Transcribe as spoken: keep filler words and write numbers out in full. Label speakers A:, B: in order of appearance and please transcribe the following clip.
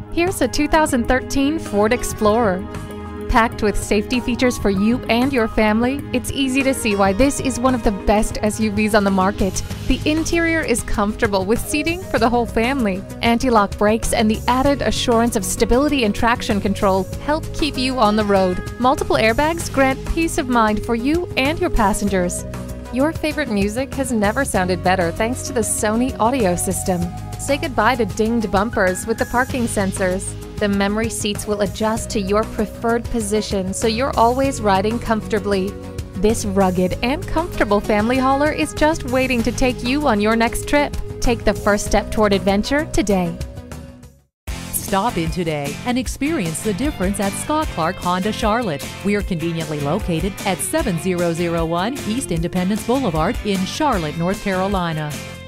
A: Here's a two thousand thirteen Ford Explorer. Packed with safety features for you and your family, it's easy to see why this is one of the best S U Vs on the market. The interior is comfortable with seating for the whole family. Anti-lock brakes and the added assurance of stability and traction control help keep you on the road. Multiple airbags grant peace of mind for you and your passengers. Your favorite music has never sounded better thanks to the Sony audio system. Say goodbye to dinged bumpers with the parking sensors. The memory seats will adjust to your preferred position so you're always riding comfortably. This rugged and comfortable family hauler is just waiting to take you on your next trip. Take the first step toward adventure today.
B: Stop in today and experience the difference at Scott Clark Honda Charlotte. We are conveniently located at seven thousand one East Independence Boulevard in Charlotte, North Carolina.